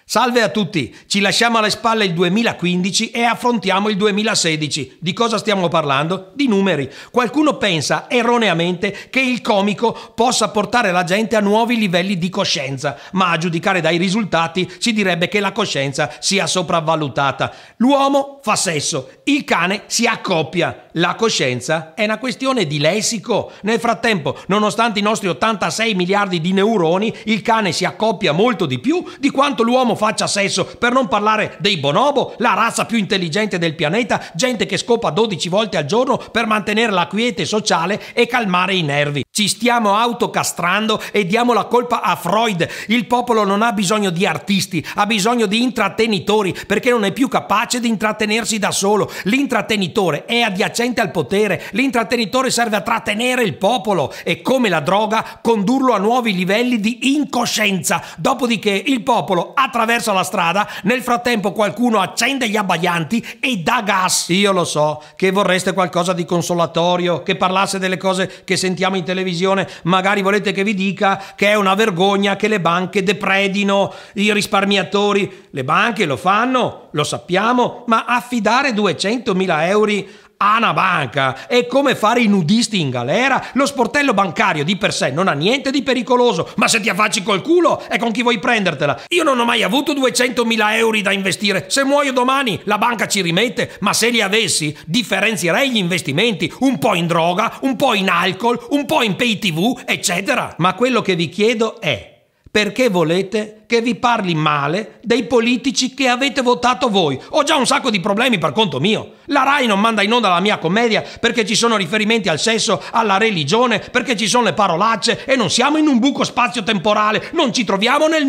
Salve a tutti, ci lasciamo alle spalle il 2015 e affrontiamo il 2016. Di cosa stiamo parlando? Di numeri. Qualcuno pensa erroneamente che il comico possa portare la gente a nuovi livelli di coscienza, ma a giudicare dai risultati si direbbe che la coscienza sia sopravvalutata. L'uomo fa sesso, il cane si accoppia. La coscienza è una questione di lessico. Nel frattempo, nonostante i nostri 86 miliardi di neuroni, il cane si accoppia molto di più di quanto l'uomo faccia sesso, per non parlare dei bonobo, la razza più intelligente del pianeta, gente che scopa 12 volte al giorno per mantenere la quiete sociale e calmare i nervi. Ci stiamo autocastrando e diamo la colpa a Freud. Il popolo non ha bisogno di artisti, ha bisogno di intrattenitori, perché non è più capace di intrattenersi da solo. L'intrattenitore è adiacente al potere, l'intrattenitore serve a trattenere il popolo e, come la droga, condurlo a nuovi livelli di incoscienza. Dopodiché il popolo attraversa la strada, nel frattempo qualcuno accende gli abbaianti e dà gas. Io lo so che vorreste qualcosa di consolatorio, che parlasse delle cose che sentiamo in televisione, magari volete che vi dica che è una vergogna che le banche depredino i risparmiatori. Le banche lo fanno, lo sappiamo, ma affidare 200.000 euro a una banca è come fare i nudisti in galera. Lo sportello bancario di per sé non ha niente di pericoloso, ma se ti affacci col culo è con chi vuoi prendertela. Io non ho mai avuto 200.000 euro da investire. Se muoio domani la banca ci rimette, ma se li avessi differenzierei gli investimenti, un po' in droga, un po' in alcol, un po' in pay tv, eccetera. Ma quello che vi chiedo è: perché volete che vi parli male dei politici che avete votato voi? Ho già un sacco di problemi per conto mio. La Rai non manda in onda la mia commedia perché ci sono riferimenti al sesso, alla religione, perché ci sono le parolacce e non siamo in un buco spazio-temporale, non ci troviamo nel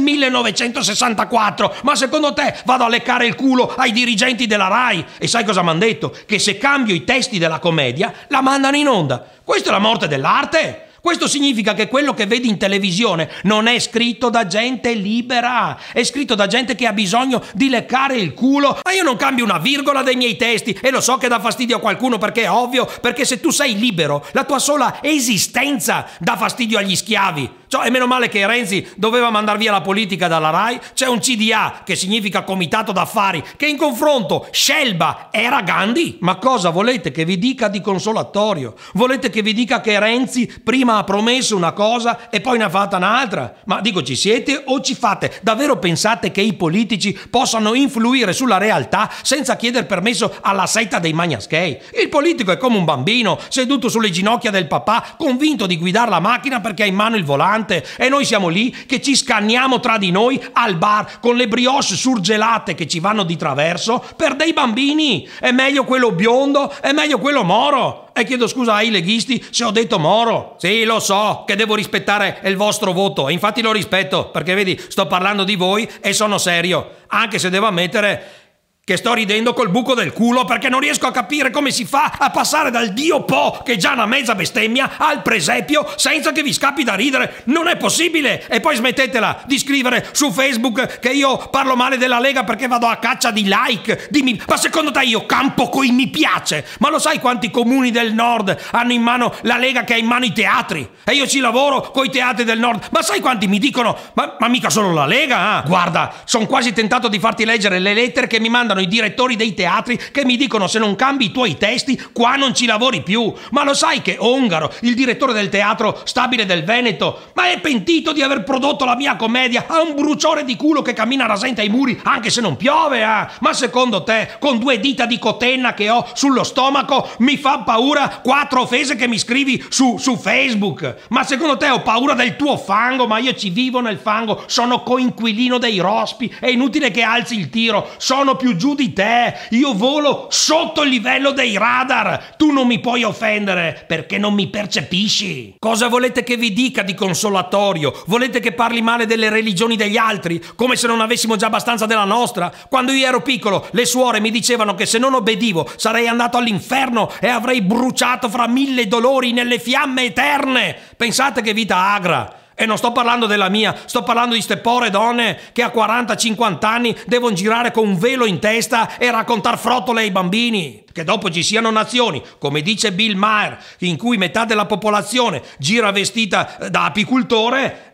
1964. Ma secondo te vado a leccare il culo ai dirigenti della Rai? E sai cosa mi hanno detto? Che se cambio i testi della commedia la mandano in onda. Questa è la morte dell'arte. Questo significa che quello che vedi in televisione non è scritto da gente libera, è scritto da gente che ha bisogno di leccare il culo. Ma io non cambio una virgola dei miei testi e lo so che dà fastidio a qualcuno, perché è ovvio, perché se tu sei libero, la tua sola esistenza dà fastidio agli schiavi. Cioè, è meno male che Renzi doveva mandar via la politica dalla Rai. C'è un CDA, che significa Comitato d'Affari, che in confronto Scelba era Gandhi. Ma cosa volete che vi dica di consolatorio? Volete che vi dica che Renzi prima ha promesso una cosa e poi ne ha fatta un'altra? Ma dico, ci siete o ci fate? Davvero pensate che i politici possano influire sulla realtà senza chiedere permesso alla setta dei magnaschei? Il politico è come un bambino seduto sulle ginocchia del papà, convinto di guidare la macchina perché ha in mano il volante, e noi siamo lì che ci scanniamo tra di noi al bar con le brioche surgelate che ci vanno di traverso per dei bambini. È meglio quello biondo, è meglio quello moro. E chiedo scusa ai leghisti se ho detto moro. Sì, lo so che devo rispettare il vostro voto, e infatti lo rispetto, perché vedi, sto parlando di voi e sono serio, anche se devo ammettere che sto ridendo col buco del culo, perché non riesco a capire come si fa a passare dal Dio Po, che è già una mezza bestemmia, al presepio senza che vi scappi da ridere. Non è possibile! E poi smettetela di scrivere su Facebook che io parlo male della Lega perché vado a caccia di like. Ma secondo te io campo coi mi piace? Ma lo sai quanti comuni del nord hanno in mano la Lega, che ha in mano i teatri? E io ci lavoro coi teatri del nord. Ma sai quanti mi dicono ma mica solo la Lega? Guarda, sono quasi tentato di farti leggere le lettere che mi mandano i direttori dei teatri, che mi dicono: se non cambi i tuoi testi qua non ci lavori più. Ma lo sai che Ongaro, il direttore del Teatro Stabile del Veneto, ma è pentito di aver prodotto la mia commedia? Ha un bruciore di culo che cammina rasente ai muri anche se non piove. Ma secondo te, con 2 dita di cotenna che ho sullo stomaco, mi fa paura 4 offese che mi scrivi su Facebook? Ma secondo te ho paura del tuo fango? Ma io ci vivo nel fango, sono coinquilino dei rospi, è inutile che alzi il tiro, sono più giù di te, io volo sotto il livello dei radar, tu non mi puoi offendere perché non mi percepisci. Cosa volete che vi dica di consolatorio? Volete che parli male delle religioni degli altri, come se non avessimo già abbastanza della nostra? Quando io ero piccolo le suore mi dicevano che se non obbedivo sarei andato all'inferno e avrei bruciato fra 1000 dolori nelle fiamme eterne. Pensate che vita agra! E non sto parlando della mia, sto parlando di ste povere donne che a 40-50 anni devono girare con un velo in testa e raccontar frottole ai bambini. Che dopo ci siano nazioni, come dice Bill Maher, in cui metà della popolazione gira vestita da apicultore,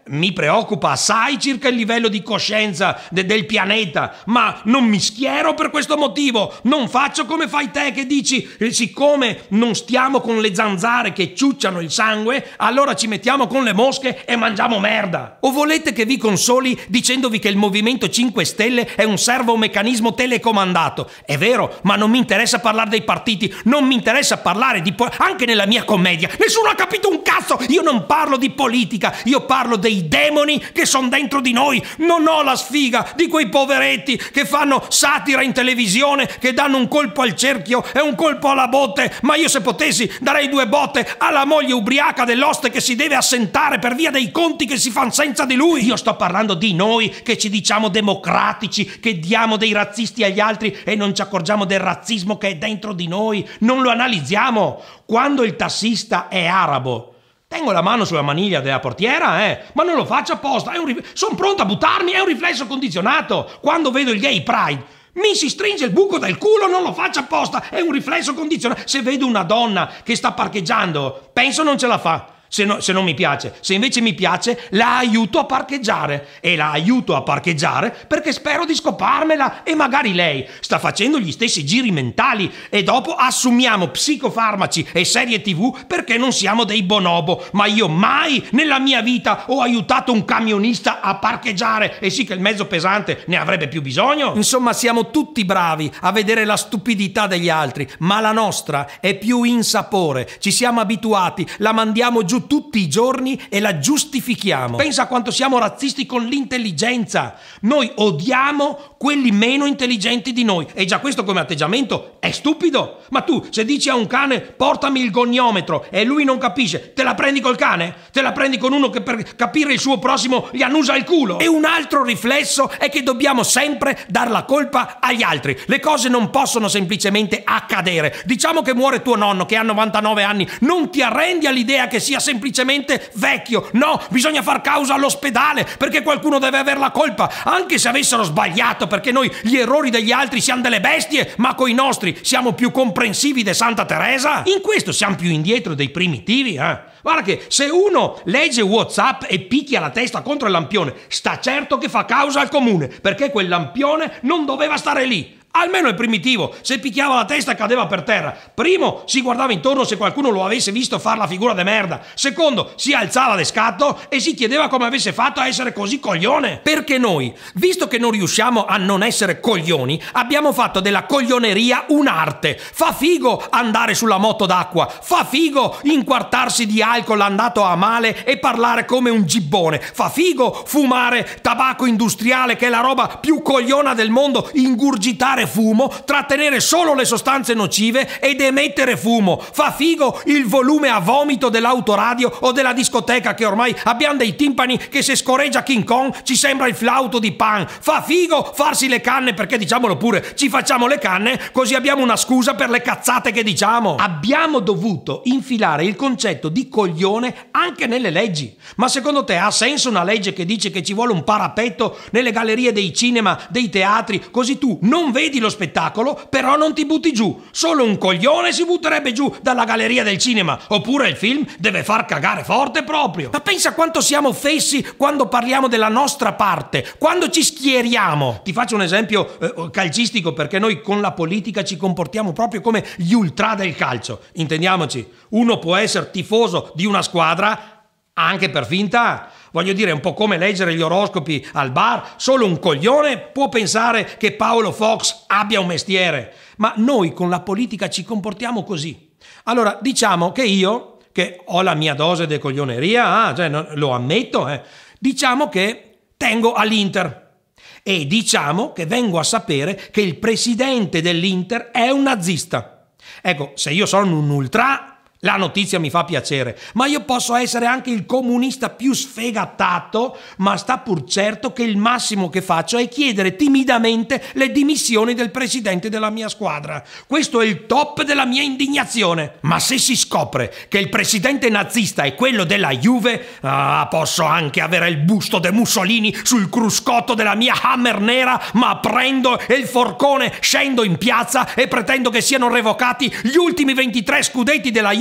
mi preoccupa assai circa il livello di coscienza del pianeta, ma non mi schiero per questo motivo. Non faccio come fai te che dici, siccome non stiamo con le zanzare che ciucciano il sangue, allora ci mettiamo con le mosche e mangiamo merda. O volete che vi consoli dicendovi che il Movimento 5 Stelle è un servomeccanismo telecomandato? È vero, ma non mi interessa parlare dei partiti, non mi interessa parlare di anche nella mia commedia nessuno ha capito un cazzo. Io non parlo di politica, io parlo dei demoni che sono dentro di noi. Non ho la sfiga di quei poveretti che fanno satira in televisione, che danno un colpo al cerchio e un colpo alla botte, ma io se potessi darei 2 botte alla moglie ubriaca dell'oste che si deve assentare per via dei conti che si fanno senza di lui. Io sto parlando di noi che ci diciamo democratici, che diamo dei razzisti agli altri e non ci accorgiamo del razzismo che è dentro di noi, non lo analizziamo. Quando il tassista è arabo, tengo la mano sulla maniglia della portiera, ma non lo faccio apposta, sono pronto a buttarmi, è un riflesso condizionato. Quando vedo il gay pride, mi si stringe il buco del culo, non lo faccio apposta, è un riflesso condizionato. Se vedo una donna che sta parcheggiando, penso non ce la fa. Se non mi piace. Se invece mi piace, la aiuto a parcheggiare. E la aiuto a parcheggiare perché spero di scoparmela. E magari lei sta facendo gli stessi giri mentali. E dopo assumiamo psicofarmaci e serie TV perché non siamo dei bonobo. Ma io mai nella mia vita ho aiutato un camionista a parcheggiare. E sì che il mezzo pesante ne avrebbe più bisogno. Insomma, siamo tutti bravi a vedere la stupidità degli altri. Ma la nostra è più insapore. Ci siamo abituati, la mandiamo giù tutti i giorni e la giustifichiamo. Pensa quanto siamo razzisti con l'intelligenza. Noi odiamo quelli meno intelligenti di noi e già questo come atteggiamento è stupido. Ma tu se dici a un cane portami il goniometro e lui non capisce, te la prendi col cane? Te la prendi con uno che per capire il suo prossimo gli annusa il culo? E un altro riflesso è che dobbiamo sempre dar la colpa agli altri. Le cose non possono semplicemente accadere. Diciamo che muore tuo nonno che ha 99 anni, non ti arrendi all'idea che sia semplicemente vecchio. No, bisogna far causa all'ospedale perché qualcuno deve aver la colpa, anche se avessero sbagliato, perché noi gli errori degli altri siamo delle bestie, ma coi nostri siamo più comprensivi di Santa Teresa. In questo siamo più indietro dei primitivi, Guarda che se uno legge WhatsApp e picchia la testa contro il lampione, sta certo che fa causa al comune, perché quel lampione non doveva stare lì. Almeno è primitivo, se picchiava la testa cadeva per terra. Primo, si guardava intorno se qualcuno lo avesse visto far la figura de merda. Secondo, si alzava de scatto e si chiedeva come avesse fatto a essere così coglione. Perché noi, visto che non riusciamo a non essere coglioni, abbiamo fatto della coglioneria un'arte. Fa figo andare sulla moto d'acqua, fa figo inquartarsi di alcol andato a male e parlare come un gibbone, fa figo fumare tabacco industriale che è la roba più cogliona del mondo, ingurgitare fumo, trattenere solo le sostanze nocive ed emettere fumo. Fa figo il volume a vomito dell'autoradio o della discoteca che ormai abbiamo dei timpani che se scorreggia King Kong ci sembra il flauto di Pan. Fa figo farsi le canne perché, diciamolo pure, ci facciamo le canne così abbiamo una scusa per le cazzate che diciamo. Abbiamo dovuto infilare il concetto di coglione anche nelle leggi. Ma secondo te ha senso una legge che dice che ci vuole un parapetto nelle gallerie dei cinema, dei teatri, così tu non vedi lo spettacolo, però non ti butti giù? Solo un coglione si butterebbe giù dalla galleria del cinema, oppure il film deve far cagare forte proprio. Ma pensa quanto siamo fessi quando parliamo della nostra parte, quando ci schieriamo. Ti faccio un esempio calcistico, perché noi con la politica ci comportiamo proprio come gli ultra del calcio. Intendiamoci, uno può essere tifoso di una squadra anche per finta. Voglio dire, è un po' come leggere gli oroscopi al bar. Solo un coglione può pensare che Paolo Fox abbia un mestiere. Ma noi con la politica ci comportiamo così. Allora, diciamo che io, che ho la mia dose di coglioneria, lo ammetto, diciamo che tengo all'Inter. E diciamo che vengo a sapere che il presidente dell'Inter è un nazista. Ecco, se io sono un ultra, la notizia mi fa piacere, ma io posso essere anche il comunista più sfegatato, ma sta pur certo che il massimo che faccio è chiedere timidamente le dimissioni del presidente della mia squadra. Questo è il top della mia indignazione. Ma se si scopre che il presidente nazista è quello della Juve, posso anche avere il busto de Mussolini sul cruscotto della mia Hammer nera, ma prendo il forcone, scendo in piazza e pretendo che siano revocati gli ultimi 23 scudetti della Juve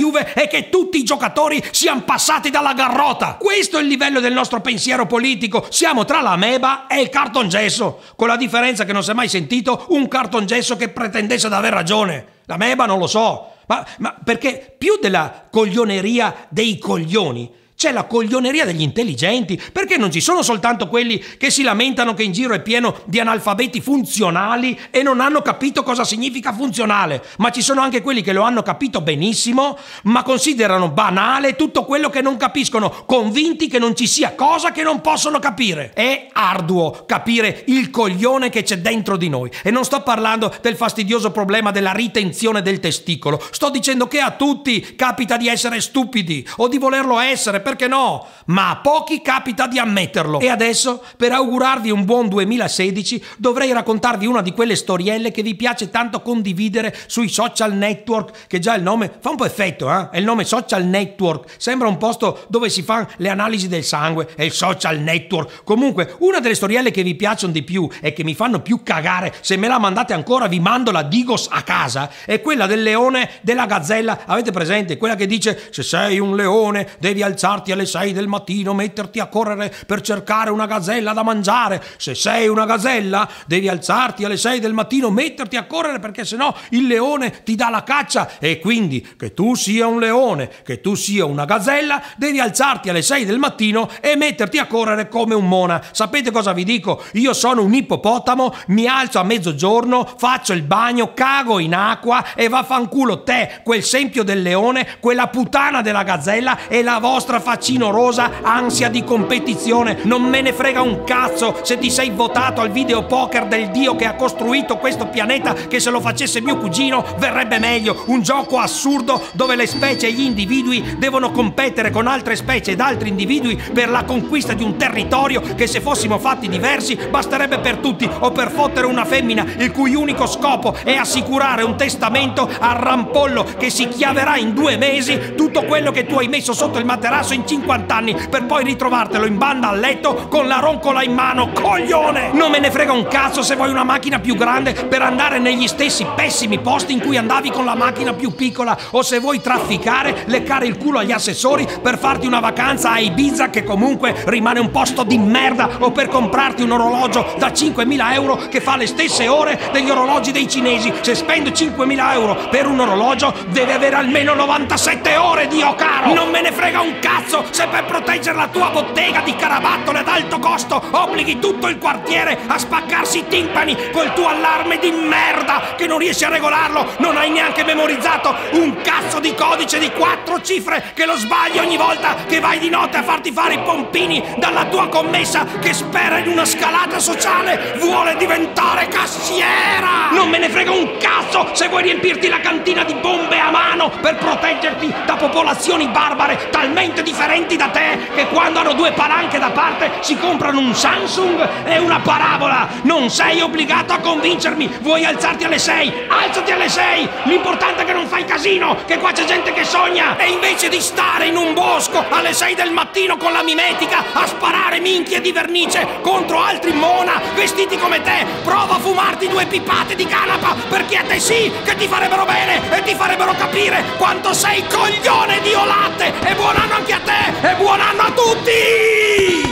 Juve e che tutti i giocatori siano passati dalla Garrota. Questo è il livello del nostro pensiero politico. Siamo tra l'ameba e il cartongesso, con la differenza che non si è mai sentito un cartongesso che pretendesse ad aver ragione. L'ameba non lo so, ma perché più della coglioneria dei coglioni c'è la coglioneria degli intelligenti, perché non ci sono soltanto quelli che si lamentano che in giro è pieno di analfabeti funzionali e non hanno capito cosa significa funzionale, ma ci sono anche quelli che lo hanno capito benissimo, ma considerano banale tutto quello che non capiscono, convinti che non ci sia cosa che non possono capire. È arduo capire il coglione che c'è dentro di noi, e non sto parlando del fastidioso problema della ritenzione del testicolo, sto dicendo che a tutti capita di essere stupidi o di volerlo essere, perché no? Ma a pochi capita di ammetterlo. E adesso, per augurarvi un buon 2016, dovrei raccontarvi una di quelle storielle che vi piace tanto condividere sui social network, che già il nome fa un po' effetto, È il nome social network. Sembra un posto dove si fanno le analisi del sangue, è il social network. Comunque, una delle storielle che vi piacciono di più e che mi fanno più cagare, se me la mandate ancora vi mando la Digos a casa, è quella del leone della gazzella. Avete presente? Quella che dice: se sei un leone devi alzarti alle 6 del mattino, metterti a correre per cercare una gazzella da mangiare. Se sei una gazzella devi alzarti alle 6 del mattino, metterti a correre, perché sennò il leone ti dà la caccia. E quindi, che tu sia un leone, che tu sia una gazzella, devi alzarti alle 6 del mattino e metterti a correre come un mona. Sapete cosa vi dico? Io sono un ippopotamo, mi alzo a mezzogiorno, faccio il bagno, cago in acqua e vaffanculo te, quel sempio del leone, quella puttana della gazzella e la vostra faccino rosa ansia di competizione. Non me ne frega un cazzo se ti sei votato al videopoker del dio che ha costruito questo pianeta, che se lo facesse mio cugino verrebbe meglio. Un gioco assurdo dove le specie e gli individui devono competere con altre specie ed altri individui per la conquista di un territorio che, se fossimo fatti diversi, basterebbe per tutti, o per fottere una femmina il cui unico scopo è assicurare un testamento al rampollo che si chiaverà in 2 mesi tutto quello che tu hai messo sotto il materasso in 50 anni, per poi ritrovartelo in banda a letto con la roncola in mano, coglione! Non me ne frega un cazzo se vuoi una macchina più grande per andare negli stessi pessimi posti in cui andavi con la macchina più piccola, o se vuoi trafficare, leccare il culo agli assessori per farti una vacanza a Ibiza, che comunque rimane un posto di merda, o per comprarti un orologio da 5.000 euro che fa le stesse ore degli orologi dei cinesi. Se spendo 5.000 euro per un orologio deve avere almeno 97 ore, Dio caro! Non me ne frega un cazzo se per proteggere la tua bottega di carabattole ad alto costo obblighi tutto il quartiere a spaccarsi i timpani col tuo allarme di merda che non riesci a regolarlo, non hai neanche memorizzato un cazzo di codice di 4 cifre che lo sbagli ogni volta che vai di notte a farti fare i pompini dalla tua commessa che spera in una scalata sociale, vuole diventare cassiera! Non me ne frega un cazzo se vuoi riempirti la cantina di bombe a mano per proteggerti da popolazioni barbare talmente differenti da te che quando hanno 2 palanche da parte si comprano un Samsung e una parabola. Non sei obbligato a convincermi. Vuoi alzarti alle 6? Alzati alle 6. L'importante è che non fai casino, che qua c'è gente che sogna, e invece di stare in un bosco alle 6 del mattino con la mimetica a sparare minchie di vernice contro altri mona vestiti come te, prova a fumarti 2 pipate di canapa, perché a te sì che ti farebbero bene e ti farebbero capire quanto sei coglione di latte. E buon anno anche a te e buon anno a tutti!